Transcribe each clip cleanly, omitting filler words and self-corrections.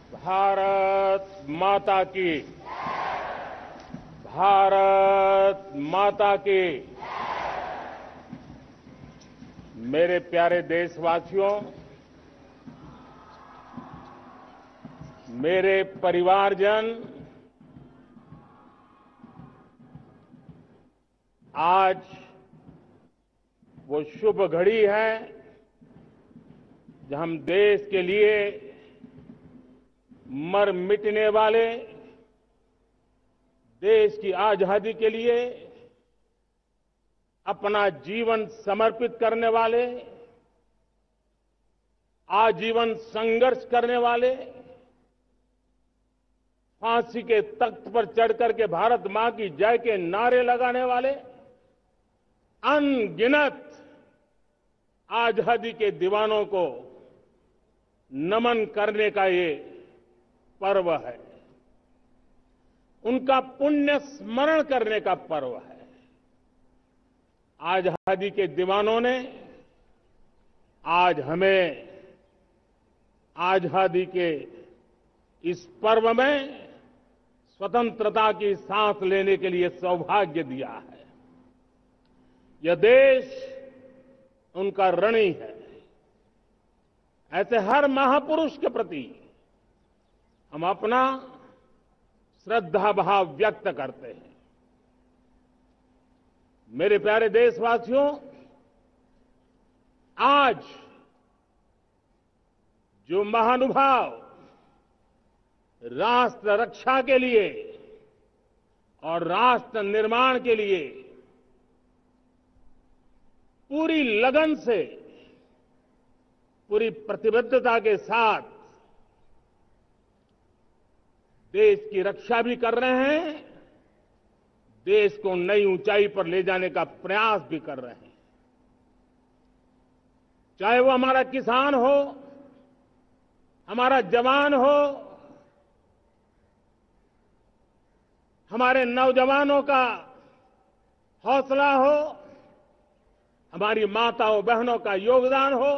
भारत माता की। भारत माता की। मेरे प्यारे देशवासियों, मेरे परिवारजन, आज वो शुभ घड़ी है जब हम देश के लिए मर मिटने वाले, देश की आजादी के लिए अपना जीवन समर्पित करने वाले, आजीवन संघर्ष करने वाले, फांसी के तख्त पर चढ़कर के भारत मां की जय के नारे लगाने वाले अनगिनत आजादी के दीवानों को नमन करने का ये पर्व है। उनका पुण्य स्मरण करने का पर्व है। आजादी के दीवानों ने आज हमें आजादी के इस पर्व में स्वतंत्रता की सांस लेने के लिए सौभाग्य दिया है। यह देश उनका ऋणी है। ऐसे हर महापुरुष के प्रति हम अपना श्रद्धा भाव व्यक्त करते हैं। मेरे प्यारे देशवासियों, आज जो महानुभाव राष्ट्र रक्षा के लिए और राष्ट्र निर्माण के लिए पूरी लगन से, पूरी प्रतिबद्धता के साथ देश की रक्षा भी कर रहे हैं, देश को नई ऊंचाई पर ले जाने का प्रयास भी कर रहे हैं। चाहे वो हमारा किसान हो, हमारा जवान हो, हमारे नौजवानों का हौसला हो, हमारी माताओं बहनों का योगदान हो,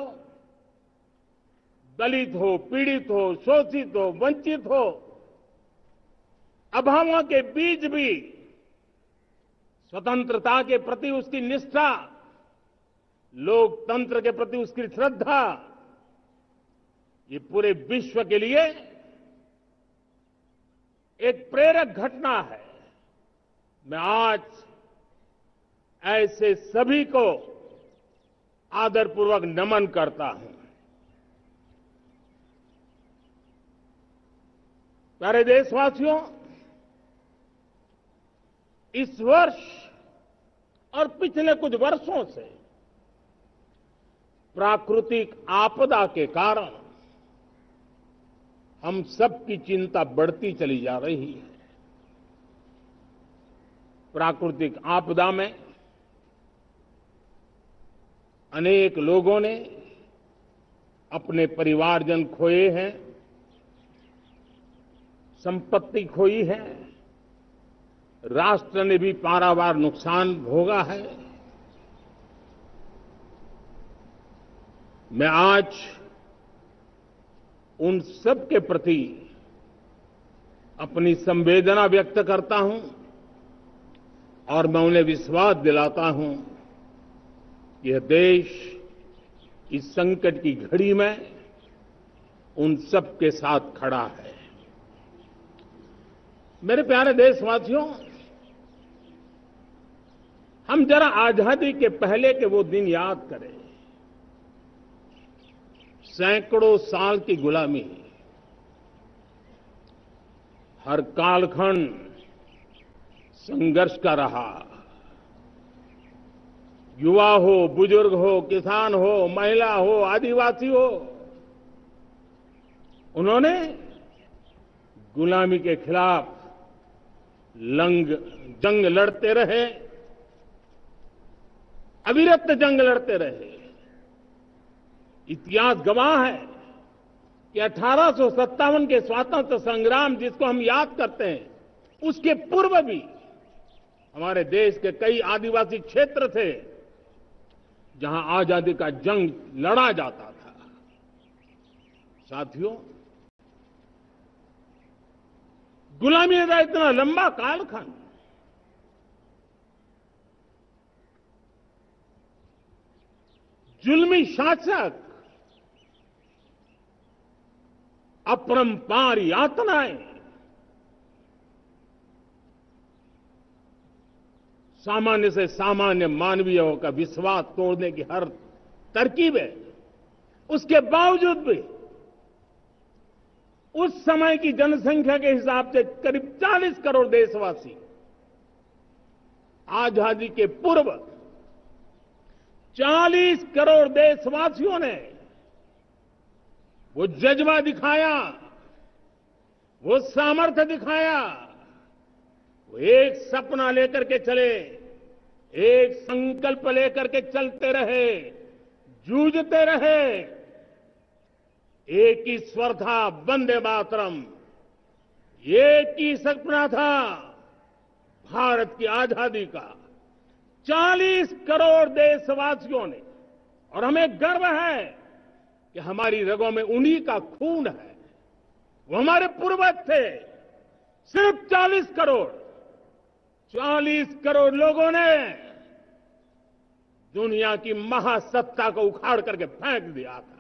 दलित हो, पीड़ित हो, शोषित हो, वंचित हो, अभावों के बीच भी स्वतंत्रता के प्रति उसकी निष्ठा, लोकतंत्र के प्रति उसकी श्रद्धा, ये पूरे विश्व के लिए एक प्रेरक घटना है। मैं आज ऐसे सभी को आदरपूर्वक नमन करता हूं। प्यारे देशवासियों, इस वर्ष और पिछले कुछ वर्षों से प्राकृतिक आपदा के कारण हम सबकी चिंता बढ़ती चली जा रही है। प्राकृतिक आपदा में अनेक लोगों ने अपने परिवारजन खोए हैं, संपत्ति खोई है, राष्ट्र ने भी पारावार नुकसान भोगा है। मैं आज उन सब के प्रति अपनी संवेदना व्यक्त करता हूं और मैं उन्हें विश्वास दिलाता हूं कि यह देश इस संकट की घड़ी में उन सब के साथ खड़ा है। मेरे प्यारे देशवासियों, हम जरा आजादी के पहले के वो दिन याद करें। सैकड़ों साल की गुलामी, हर कालखंड संघर्ष का रहा। युवा हो, बुजुर्ग हो, किसान हो, महिला हो, आदिवासी हो, उन्होंने गुलामी के खिलाफ जंग लड़ते रहे, अविरत जंग लड़ते रहे। इतिहास गवाह है कि 1857 के स्वातंत्र संग्राम जिसको हम याद करते हैं, उसके पूर्व भी हमारे देश के कई आदिवासी क्षेत्र थे जहां आजादी का जंग लड़ा जाता था। साथियों, गुलामी का इतना लंबा कालखंड, जुल्मी शासक, अपरंपार यातनाएं, सामान्य से सामान्य मानवीयों का विश्वास तोड़ने की हर तरकीब है। उसके बावजूद भी उस समय की जनसंख्या के हिसाब से करीब 40 करोड़ देशवासी आजादी के पूर्व 40 करोड़ देशवासियों ने वो जज्बा दिखाया, वो सामर्थ्य दिखाया, वो एक सपना लेकर के चले, एक संकल्प लेकर के चलते रहे, जूझते रहे। एक ही स्वर था, वंदे मातरम। एक ही सपना था, भारत की आजादी का। 40 करोड़ देशवासियों ने, और हमें गर्व है कि हमारी रगों में उन्हीं का खून है। वो हमारे पूर्वज थे। सिर्फ 40 करोड़ लोगों ने दुनिया की महासत्ता को उखाड़ करके फेंक दिया था।